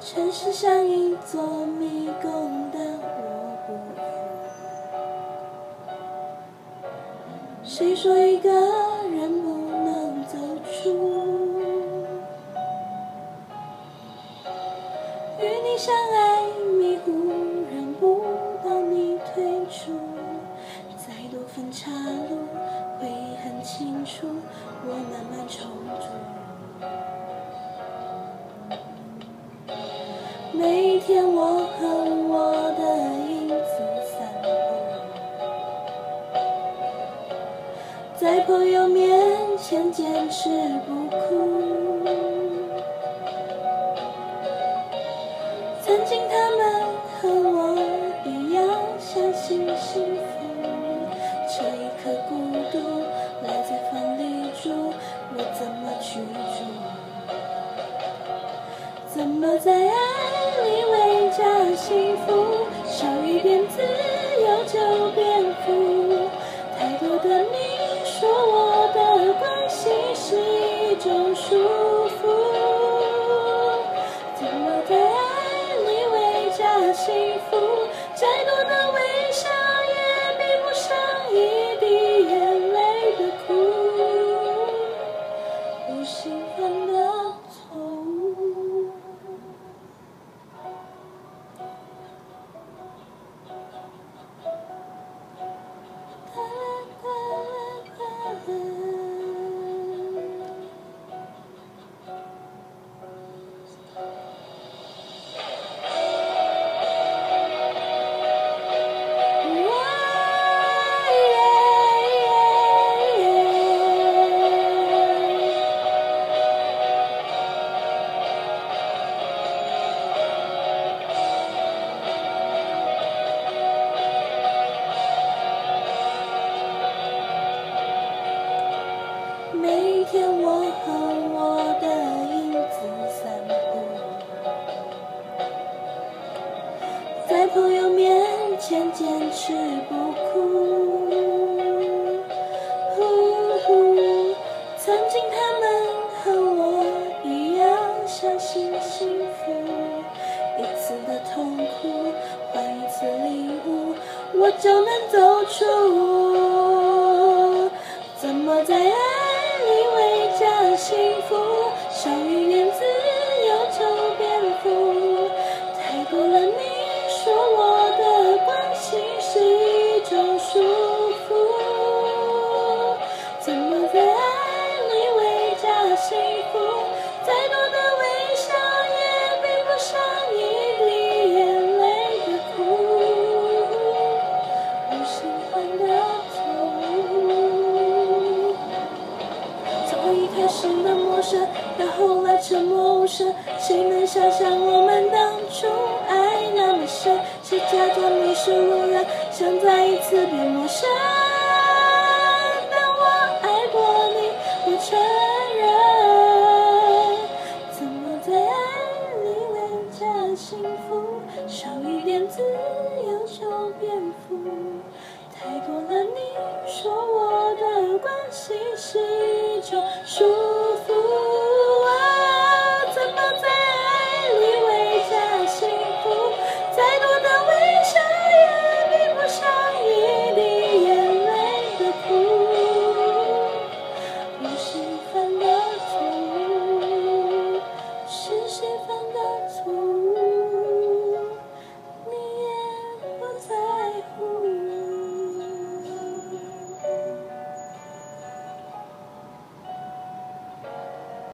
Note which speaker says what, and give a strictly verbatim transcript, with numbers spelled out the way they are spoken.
Speaker 1: 城市像一座迷宫的我不服。谁说一个人不能走出？与你相爱迷糊，让不到你退出。再多分岔路，回忆很清楚，我慢慢重组。每一天我和我的影子散步，在朋友面前坚持不哭。曾经他们和我一样相信幸福，这一刻孤独赖在风里住，我怎么去住？怎么在爱里伪假幸福？少一点自由就变富。太多的你说我的关系是一种束缚。怎么在爱里伪假幸福？再多的微笑也比不上一滴眼泪的苦。不心犯的错误。每一天我和我的影子散步，在朋友面前坚持不哭。呼呼，曾经他们和我一样相信幸福，一次的痛苦换一次领悟，我就能走出。怎么在爱伪假幸福？少一点自由就变富。太多了你说我的关系是一种束缚。怎么在爱里伪假幸福？再多的微笑也比不上一滴眼泪的苦。无心犯的错误。从一开始的陌生，到后来沉默无声，谁能想象我们当初爱那么深？谁假装你是路人，想再一次变陌生？但我爱过你，我承认。怎么在爱里伪假幸福？少一点自由就变富。太多了你说我的关系是一种束缚。